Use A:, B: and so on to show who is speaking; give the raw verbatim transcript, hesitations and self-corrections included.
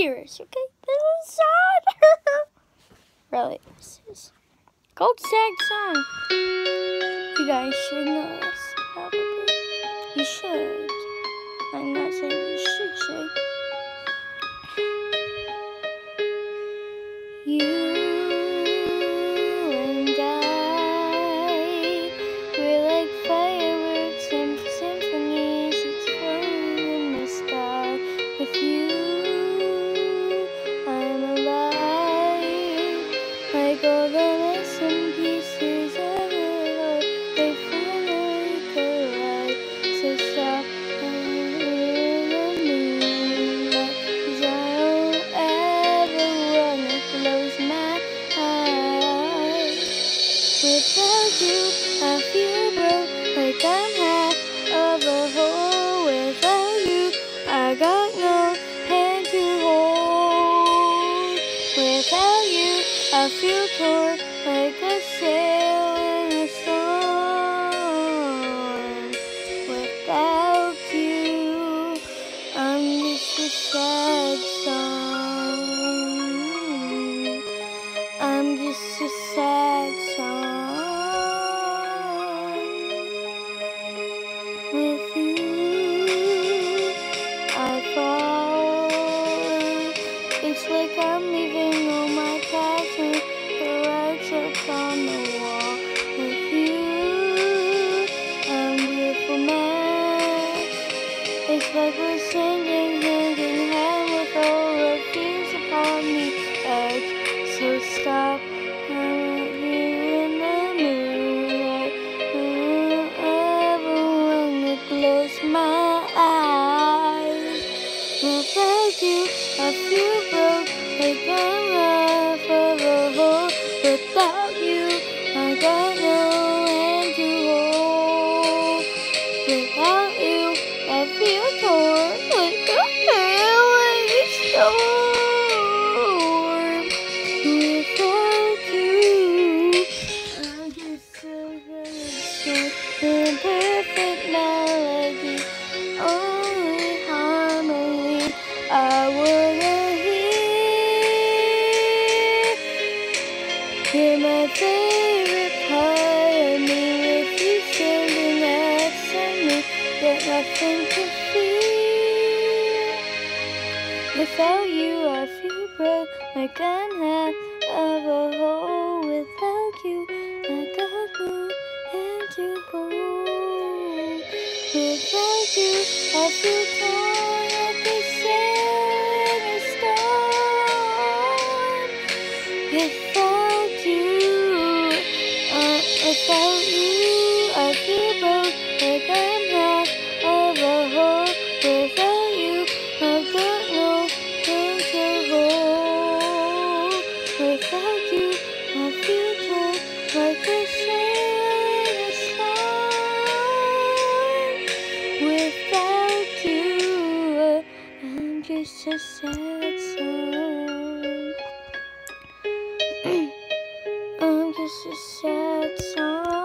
A: serious, okay? This is sad. Really, this is Gold Sad song. You guys should know this, probably. You should. I'm not saying you should say. You and I, we're like fireworks and symphonies. It's floating in the sky. With you, I'm alive. Like all the missing pieces of it all, they finally collide. So stop in the moonlight, 'cause I don't ever wanna close my eyes. Without you, I feel broke, like I'm half of a hole. Without you, I got no hand to hold. Without you, I feel torn, like a sail in a storm. Without you, I'm just a sad song. I'm just a sad song. With you, I fall. It's like I'm leaving all my passion, the lights up on the wall. With you, I'm beautiful mess. It's like we're singing hand in hand with all the fears upon the edge. So stop, I'm here in the moonlight. I don't ever wanna close my eyes. Without you, I feel broke, like I'm half of a hole. Without you, I got no hand to hold. Without you, I feel torn, like a sail in a storm. Without you, I'm just a red song, a perfect melody, only harmony I wanna hear. You're my favorite part of me, with you standing next to me, got nothing to fear. Without you, I feel broke, like I'm half of a hole. Without you, I got no hand to hold. Without you, I feel torn, like a sail in a storm. Without you, uh, without you, I feel broke, like I'm half of a hole. Without you, I've got no hand to hold. Without you, I feel torn, like a sail in a storm. Without you, I'm just a sad song. I'm just a sad song.